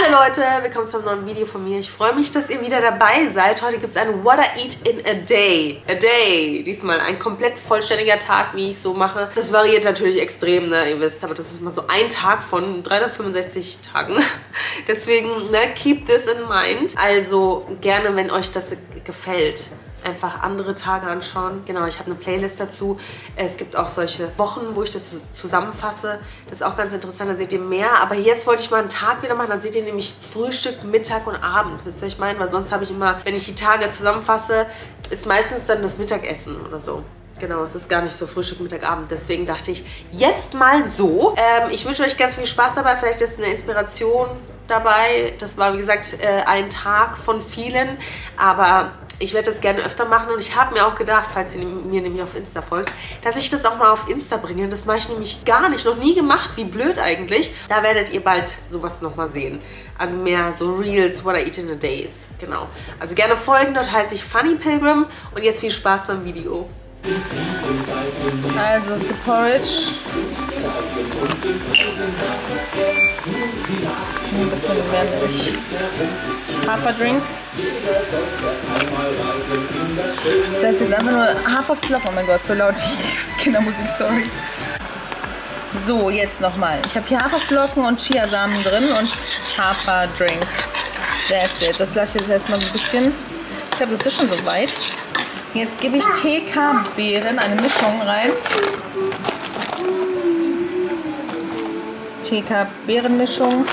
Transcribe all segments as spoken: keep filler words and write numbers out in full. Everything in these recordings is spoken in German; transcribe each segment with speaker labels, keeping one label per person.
Speaker 1: Hallo Leute, willkommen zu einem neuen Video von mir. Ich freue mich, dass ihr wieder dabei seid. Heute gibt es ein What I Eat in a Day. A Day. Diesmal ein komplett vollständiger Tag, wie ich so mache. Das variiert natürlich extrem, ne? Ihr wisst, aber das ist mal so ein Tag von dreihundertfünfundsechzig Tagen. Deswegen, ne, keep this in mind. Also gerne, wenn euch das gefällt, einfach andere Tage anschauen. Genau, ich habe eine Playlist dazu. Es gibt auch solche Wochen, wo ich das zusammenfasse. Das ist auch ganz interessant, da seht ihr mehr. Aber jetzt wollte ich mal einen Tag wieder machen. Dann seht ihr nämlich Frühstück, Mittag und Abend. Wisst ihr, was ich meine? Weil sonst habe ich immer, wenn ich die Tage zusammenfasse, ist meistens dann das Mittagessen oder so. Genau, es ist gar nicht so Frühstück, Mittag, Abend. Deswegen dachte ich, jetzt mal so. Ähm, ich wünsche euch ganz viel Spaß dabei. Vielleicht ist eine Inspiration dabei. Das war, wie gesagt, äh, ein Tag von vielen. Aber ich werde das gerne öfter machen und ich habe mir auch gedacht, falls ihr mir nämlich auf Insta folgt, dass ich das auch mal auf Insta bringe. Das mache ich nämlich gar nicht, noch nie gemacht, wie blöd eigentlich. Da werdet ihr bald sowas nochmal sehen. Also mehr so Reels, What I Eat in a Days. Genau. Also gerne folgen, dort heiße ich Funny Pilgrim und jetzt viel Spaß beim Video. Also es gibt Porridge. Ein bisschen mehr Milch. Haferdrink. Das ist jetzt einfach nur Haferflocken. Oh mein Gott, so laut die Kindermusik, sorry. So, jetzt nochmal. Ich habe hier Haferflocken und Chiasamen drin und Haferdrink. That's it. Das lasse ich jetzt erstmal so ein bisschen. Ich glaube, das ist schon so weit. Jetzt gebe ich T K-Beeren, eine Mischung rein. T K-Beerenmischung.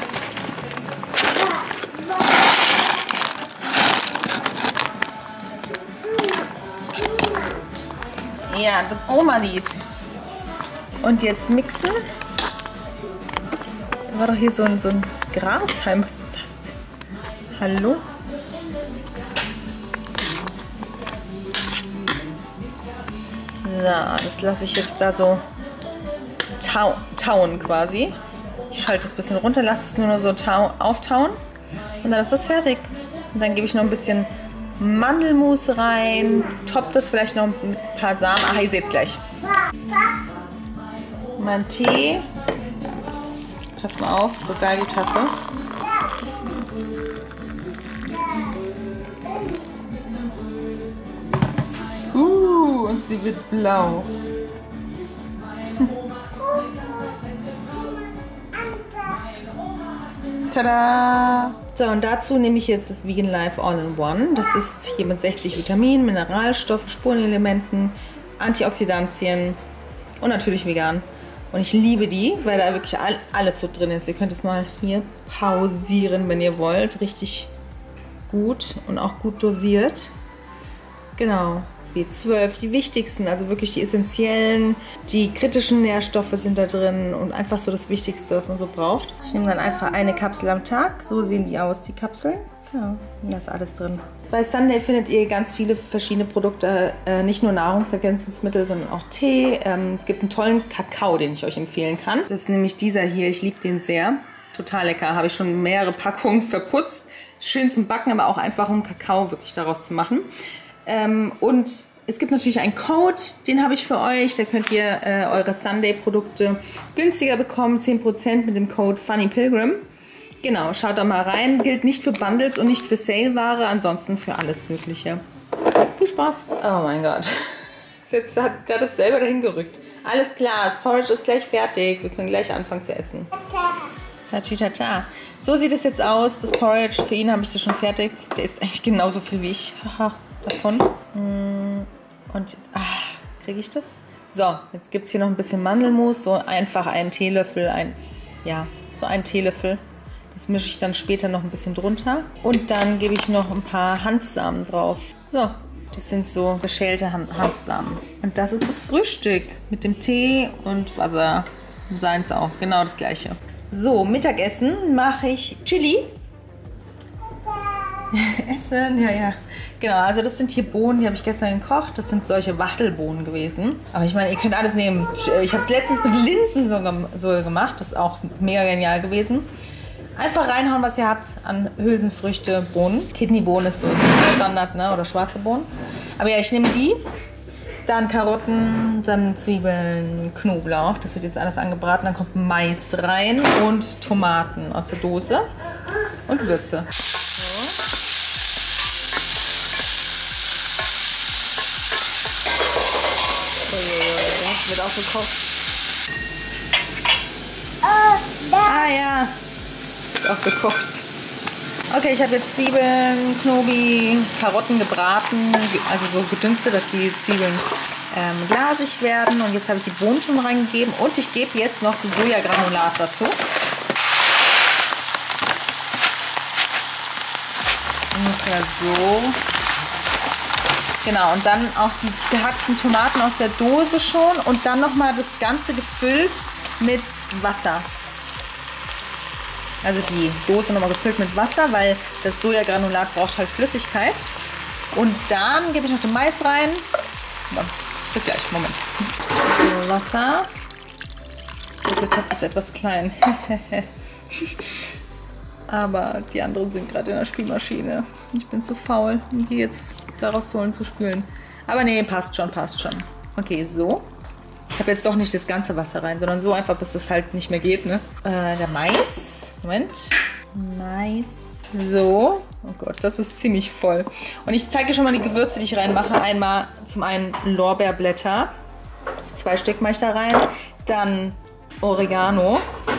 Speaker 1: Ja, das Oma-Lied. Und jetzt mixen. Da war doch hier so ein, so ein Grashalm. Was ist das denn? Hallo? So, das lasse ich jetzt da so tau tauen quasi. Ich schalte es ein bisschen runter, lasse es nur noch so tau auftauen. Und dann ist das fertig. Und dann gebe ich noch ein bisschen Mandelmus rein, top das vielleicht noch mit ein paar Samen. Ach, ihr seht es gleich. Mein Tee. Pass mal auf, so geil die Tasse. Uh, und sie wird blau. Tada! So, und dazu nehme ich jetzt das Vegan Life All-in-One. Das ist hier mit sechzig Vitaminen, Mineralstoffen, Spurenelementen, Antioxidantien und natürlich vegan. Und ich liebe die, weil da wirklich all, alles so drin ist. Ihr könnt es mal hier pausieren, wenn ihr wollt. Richtig gut und auch gut dosiert. Genau. B zwölf, die wichtigsten, also wirklich die essentiellen, die kritischen Nährstoffe sind da drin und einfach so das Wichtigste, was man so braucht. Ich nehme dann einfach eine Kapsel am Tag, so sehen die aus, die Kapseln. Genau, und da ist alles drin. Bei Sunday findet ihr ganz viele verschiedene Produkte, äh, nicht nur Nahrungsergänzungsmittel, sondern auch Tee. Ähm, es gibt einen tollen Kakao, den ich euch empfehlen kann. Das ist nämlich dieser hier, ich liebe den sehr. Total lecker, habe ich schon mehrere Packungen verputzt. Schön zum Backen, aber auch einfach um Kakao wirklich daraus zu machen. Ähm, und es gibt natürlich einen Code, den habe ich für euch. Da könnt ihr äh, eure Sunday-Produkte günstiger bekommen. zehn Prozent mit dem Code Funny Pilgrim. Genau, schaut da mal rein. Gilt nicht für Bundles und nicht für Sale-Ware, ansonsten für alles Mögliche. Viel Spaß. Oh mein Gott. Jetzt hat er das selber dahin gerückt. Alles klar, das Porridge ist gleich fertig. Wir können gleich anfangen zu essen. Tatütata. So sieht es jetzt aus. Das Porridge, für ihn habe ich das schon fertig. Der ist eigentlich genauso viel wie ich. Haha. Davon. Und kriege ich das? So, jetzt gibt es hier noch ein bisschen Mandelmus. So einfach einen Teelöffel, ein, ja, so einen Teelöffel. Das mische ich dann später noch ein bisschen drunter. Und dann gebe ich noch ein paar Hanfsamen drauf. So, das sind so geschälte Han Hanfsamen. Und das ist das Frühstück mit dem Tee und Wasser. Und Salz auch, genau das gleiche. So, Mittagessen mache ich Chili. Essen, ja, ja. Genau, also das sind hier Bohnen, die habe ich gestern gekocht. Das sind solche Wachtelbohnen gewesen. Aber ich meine, ihr könnt alles nehmen. Ich habe es letztens mit Linsen so, so gemacht. Das ist auch mega genial gewesen. Einfach reinhauen, was ihr habt an Hülsenfrüchte, Bohnen. Kidneybohnen ist so Standard, ne? Oder schwarze Bohnen. Aber ja, ich nehme die. Dann Karotten, dann Zwiebeln, Knoblauch. Das wird jetzt alles angebraten. Dann kommt Mais rein und Tomaten aus der Dose. und Gewürze. Das wird auch gekocht. Ah ja, wird auch gekocht. Okay, ich habe jetzt Zwiebeln, Knobi, Karotten gebraten, also so gedünstet, dass die Zwiebeln ähm, glasig werden. Und jetzt habe ich die Bohnen schon reingegeben und ich gebe jetzt noch die Sojagranulat dazu. Ungefähr so. Genau, und dann auch die gehackten Tomaten aus der Dose schon und dann nochmal das Ganze gefüllt mit Wasser. Also die Dose nochmal gefüllt mit Wasser, weil das Sojagranulat braucht halt Flüssigkeit. Und dann gebe ich noch den Mais rein. Bis gleich, Moment. So, Wasser. Dieser Topf ist etwas klein. Aber die anderen sind gerade in der Spülmaschine. Ich bin zu faul, um die jetzt da rauszuholen, zu spülen. Aber nee, passt schon, passt schon. Okay, so. Ich habe jetzt doch nicht das ganze Wasser rein, sondern so einfach, bis das halt nicht mehr geht, ne? Äh, der Mais. Moment. Mais. So. Oh Gott, das ist ziemlich voll. Und ich zeige schon mal die Gewürze, die ich reinmache. Einmal zum einen Lorbeerblätter. Zwei Stück mache ich da rein. Dann Oregano.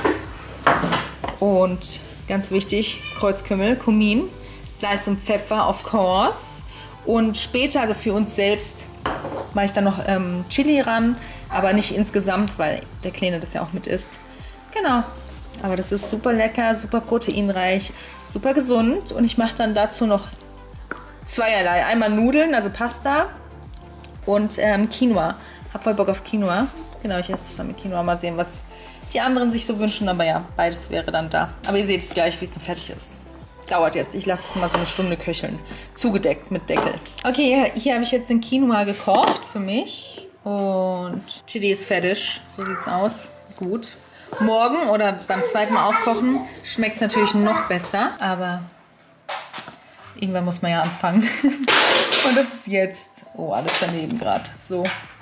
Speaker 1: Und ganz wichtig, Kreuzkümmel, Kumin, Salz und Pfeffer, of course. Und später, also für uns selbst, mache ich dann noch ähm, Chili ran, aber nicht insgesamt, weil der Kleine das ja auch mit isst. Genau, aber das ist super lecker, super proteinreich, super gesund. Und ich mache dann dazu noch zweierlei. Einmal Nudeln, also Pasta und ähm, Quinoa. Hab voll Bock auf Quinoa. Genau, ich esse das dann mit Quinoa. Mal sehen, was die anderen sich so wünschen, aber ja, beides wäre dann da. Aber ihr seht es gleich, wie es dann fertig ist. Dauert jetzt. Ich lasse es mal so eine Stunde köcheln. Zugedeckt mit Deckel. Okay, hier, hier habe ich jetzt den Quinoa gekocht für mich. Und Chili ist fertig. So sieht es aus. Gut. Morgen oder beim zweiten Mal aufkochen schmeckt es natürlich noch besser. Aber irgendwann muss man ja anfangen. Und das ist jetzt... Oh, alles daneben gerade. So.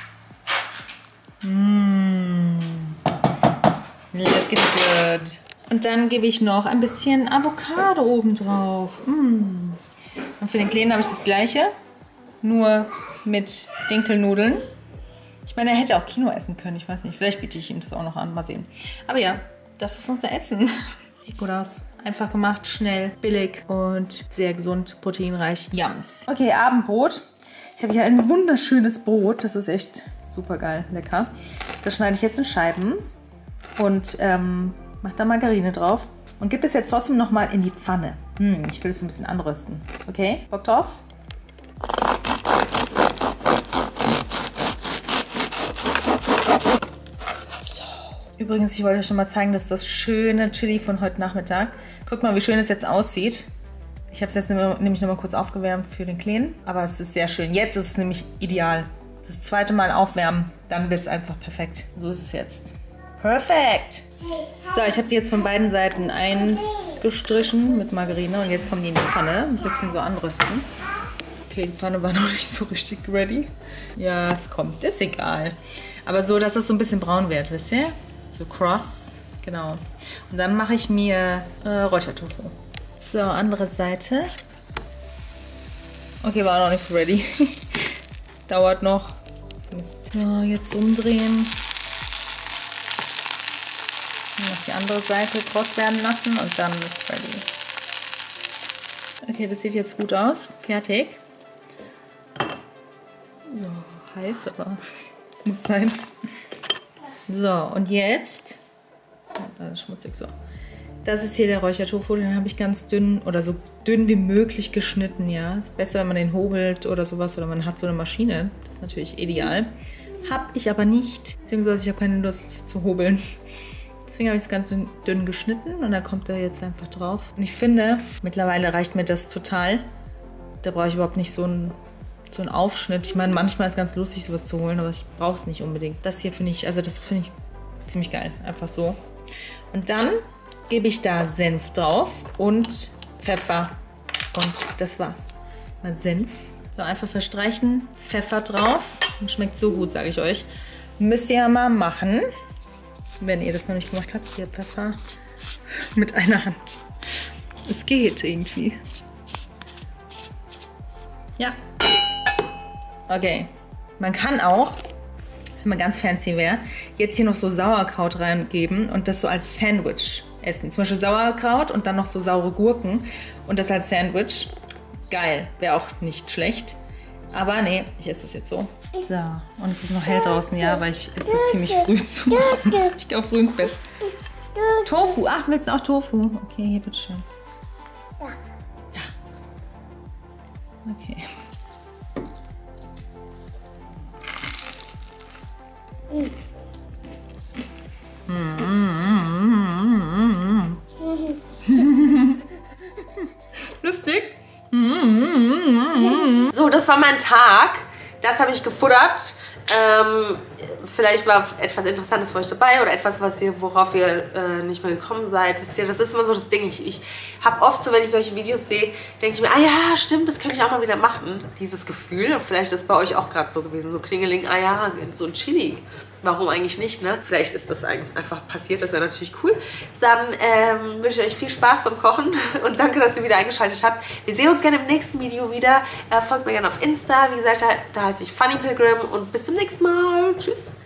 Speaker 1: Mmh. Looking good. Und dann gebe ich noch ein bisschen Avocado oben drauf. Mm. Und für den Kleinen habe ich das gleiche, nur mit Dinkelnudeln. Ich meine, er hätte auch Quinoa essen können, ich weiß nicht. Vielleicht biete ich ihm das auch noch an, mal sehen. Aber ja, das ist unser Essen. Sieht gut aus. Einfach gemacht, schnell, billig und sehr gesund, proteinreich. Yums. Okay, Abendbrot. Ich habe hier ein wunderschönes Brot. Das ist echt super geil, lecker. Das schneide ich jetzt in Scheiben. Und ähm, mache da Margarine drauf und gebe das jetzt trotzdem nochmal in die Pfanne. Hm, ich will es ein bisschen anrösten. Okay, Bock drauf? So. Übrigens, ich wollte euch schon mal zeigen, dass das schöne Chili von heute Nachmittag. Guckt mal, wie schön es jetzt aussieht. Ich habe es jetzt nämlich nochmal kurz aufgewärmt für den Kleinen. Aber es ist sehr schön. Jetzt ist es nämlich ideal. Das zweite Mal aufwärmen, dann wird es einfach perfekt. So ist es jetzt. Perfekt! So, ich habe die jetzt von beiden Seiten eingestrichen mit Margarine und jetzt kommen die in die Pfanne. Ein bisschen so anrösten. Okay, die Pfanne war noch nicht so richtig ready. Ja, es kommt. Ist egal. Aber so, dass es so ein bisschen braun wird, wisst ihr? So cross. Genau. Und dann mache ich mir äh, Räuchertofu. So, andere Seite. Okay, war noch nicht so ready. Dauert noch. So, jetzt umdrehen. Noch die andere Seite kross werden lassen und dann ist ready. Okay, das sieht jetzt gut aus. Fertig. Oh, heiß, aber muss sein. So, und jetzt... Oh, da ist schmutzig so. Das ist hier der Räuchertofu, den habe ich ganz dünn oder so dünn wie möglich geschnitten, ja. Ist besser, wenn man den hobelt oder sowas oder man hat so eine Maschine. Das ist natürlich ideal. Habe ich aber nicht, beziehungsweise ich habe keine Lust zu hobeln. Deswegen habe ich es ganz dünn geschnitten und dann kommt er jetzt einfach drauf. Und ich finde, mittlerweile reicht mir das total. Da brauche ich überhaupt nicht so einen, so einen Aufschnitt. Ich meine, manchmal ist es ganz lustig, sowas zu holen, aber ich brauche es nicht unbedingt. Das hier finde ich, also das finde ich ziemlich geil. Einfach so. Und dann gebe ich da Senf drauf und Pfeffer. Und das war's. Mal Senf. So, einfach verstreichen, Pfeffer drauf. Und schmeckt so gut, sage ich euch. Müsst ihr ja mal machen. Wenn ihr das noch nicht gemacht habt, hier Pfeffer mit einer Hand. geht irgendwie. Ja. Okay. Man kann auch, wenn man ganz fancy wäre, jetzt hier noch so Sauerkraut reingeben und das so als Sandwich essen. Zum Beispiel Sauerkraut und dann noch so saure Gurken und das als Sandwich. Geil. Wäre auch nicht schlecht. Aber nee, ich esse das jetzt so. So, und es ist noch hell draußen, ja, weil ich esse ziemlich früh zu Abend. Ich gehe auch früh ins Bett. Tofu. Ach, willst du auch Tofu? Okay, hier, bitteschön. Ja. Ja. Okay. Lustig.
Speaker 2: So, das war mein Tag. Das habe ich gefuttert. Ähm, vielleicht war etwas Interessantes für euch dabei oder etwas, was ihr, worauf ihr äh, nicht mehr gekommen seid. Wisst ihr, das ist immer so das Ding. Ich, ich habe oft so, wenn ich solche Videos sehe, denke ich mir, ah ja, stimmt, das könnte ich auch mal wieder machen. Dieses Gefühl. Und vielleicht ist es bei euch auch gerade so gewesen. So Klingeling, ah ja, so ein Chili. Warum eigentlich nicht, ne? Vielleicht ist das einfach passiert, das wäre natürlich cool. Dann ähm, wünsche ich euch viel Spaß beim Kochen und danke, dass ihr wieder eingeschaltet habt. Wir sehen uns gerne im nächsten Video wieder. Äh, folgt mir gerne auf Insta. Wie gesagt, da, da heiße ich Funny Pilgrim und bis zum nächsten Mal. Tschüss!